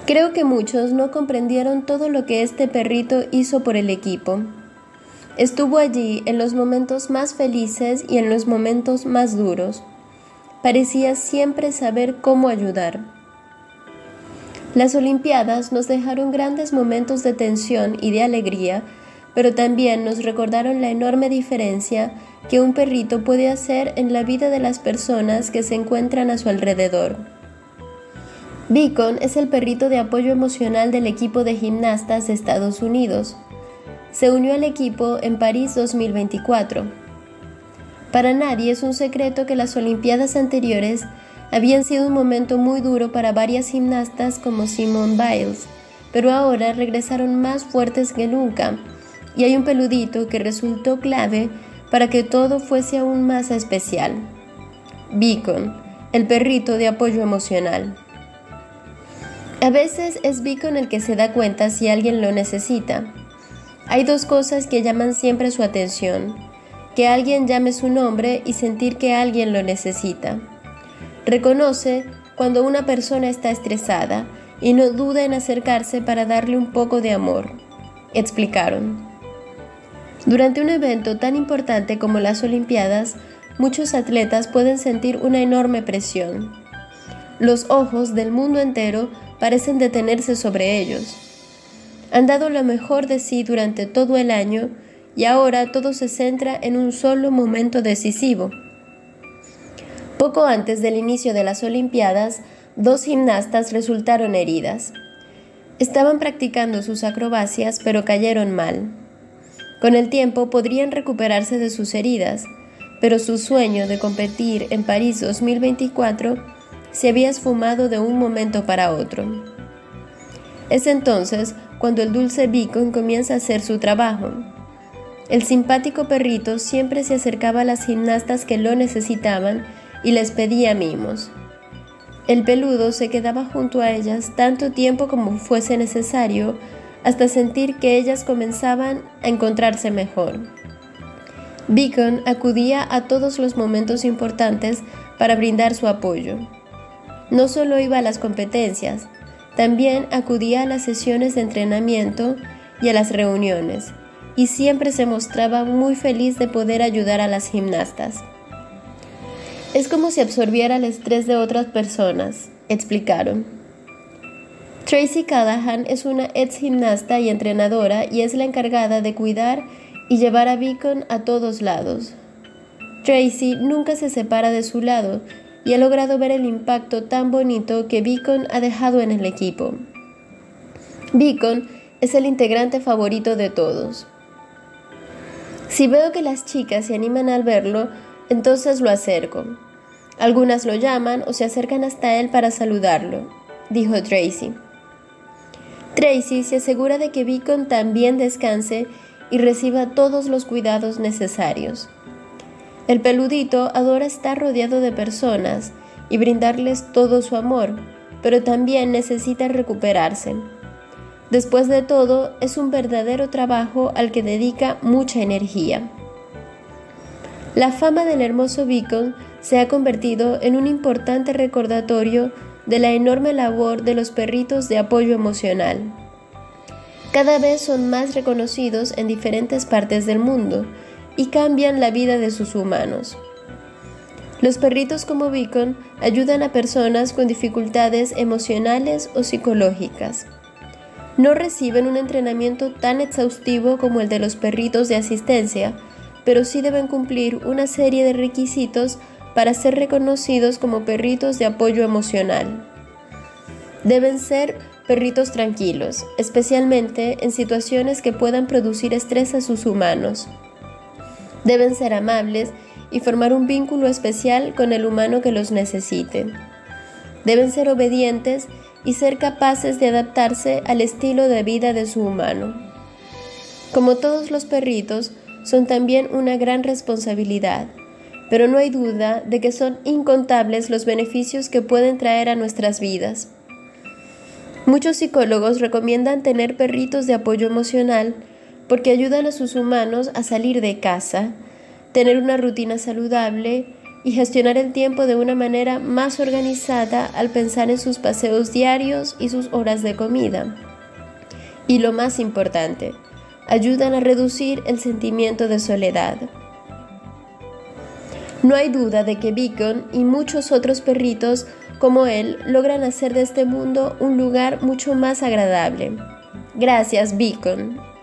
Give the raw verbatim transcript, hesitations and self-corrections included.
Creo que muchos no comprendieron todo lo que este perrito hizo por el equipo. Estuvo allí en los momentos más felices y en los momentos más duros. Parecía siempre saber cómo ayudar. Las Olimpiadas nos dejaron grandes momentos de tensión y de alegría, pero también nos recordaron la enorme diferencia que un perrito puede hacer en la vida de las personas que se encuentran a su alrededor. Beacon es el perrito de apoyo emocional del equipo de gimnastas de Estados Unidos. Se unió al equipo en París dos mil veinticuatro. Para nadie es un secreto que las Olimpiadas anteriores habían sido un momento muy duro para varias gimnastas como Simone Biles, pero ahora regresaron más fuertes que nunca, y hay un peludito que resultó clave para que todo fuese aún más especial. Beacon, el perrito de apoyo emocional. A veces es Beacon el que se da cuenta si alguien lo necesita. Hay dos cosas que llaman siempre su atención: que alguien llame su nombre y sentir que alguien lo necesita. Reconoce cuando una persona está estresada y no duda en acercarse para darle un poco de amor, explicaron. Durante un evento tan importante como las Olimpiadas, muchos atletas pueden sentir una enorme presión. Los ojos del mundo entero parecen detenerse sobre ellos. Han dado lo mejor de sí durante todo el año y ahora todo se centra en un solo momento decisivo. Poco antes del inicio de las Olimpiadas, dos gimnastas resultaron heridas. Estaban practicando sus acrobacias, pero cayeron mal. Con el tiempo podrían recuperarse de sus heridas, pero su sueño de competir en París dos mil veinticuatro se había esfumado de un momento para otro. Es entonces cuando el dulce Beacon comienza a hacer su trabajo. El simpático perrito siempre se acercaba a las gimnastas que lo necesitaban y les pedía mimos. El peludo se quedaba junto a ellas tanto tiempo como fuese necesario, hasta sentir que ellas comenzaban a encontrarse mejor. Beacon acudía a todos los momentos importantes para brindar su apoyo. No solo iba a las competencias, también acudía a las sesiones de entrenamiento y a las reuniones, y siempre se mostraba muy feliz de poder ayudar a las gimnastas. Es como si absorbiera el estrés de otras personas, explicaron. Tracy Callahan es una ex gimnasta y entrenadora y es la encargada de cuidar y llevar a Beacon a todos lados. Tracy nunca se separa de su lado y ha logrado ver el impacto tan bonito que Beacon ha dejado en el equipo. Beacon es el integrante favorito de todos. Si veo que las chicas se animan al verlo, entonces lo acerco. Algunas lo llaman o se acercan hasta él para saludarlo, dijo Tracy. Tracy se asegura de que Beacon también descanse y reciba todos los cuidados necesarios. El peludito adora estar rodeado de personas y brindarles todo su amor, pero también necesita recuperarse. Después de todo, es un verdadero trabajo al que dedica mucha energía. La fama del hermoso Beacon se ha convertido en un importante recordatorio de la enorme labor de los perritos de apoyo emocional. Cada vez son más reconocidos en diferentes partes del mundo y cambian la vida de sus humanos. Los perritos como Beacon ayudan a personas con dificultades emocionales o psicológicas. No reciben un entrenamiento tan exhaustivo como el de los perritos de asistencia, pero sí deben cumplir una serie de requisitos para ser reconocidos como perritos de apoyo emocional. Deben ser perritos tranquilos, especialmente en situaciones que puedan producir estrés a sus humanos. Deben ser amables y formar un vínculo especial con el humano que los necesite. Deben ser obedientes y ser capaces de adaptarse al estilo de vida de su humano. Como todos los perritos, son también una gran responsabilidad, pero no hay duda de que son incontables los beneficios que pueden traer a nuestras vidas. Muchos psicólogos recomiendan tener perritos de apoyo emocional porque ayudan a sus humanos a salir de casa, tener una rutina saludable y gestionar el tiempo de una manera más organizada al pensar en sus paseos diarios y sus horas de comida. Y lo más importante, ayudan a reducir el sentimiento de soledad. No hay duda de que Beacon y muchos otros perritos como él logran hacer de este mundo un lugar mucho más agradable. Gracias, Beacon.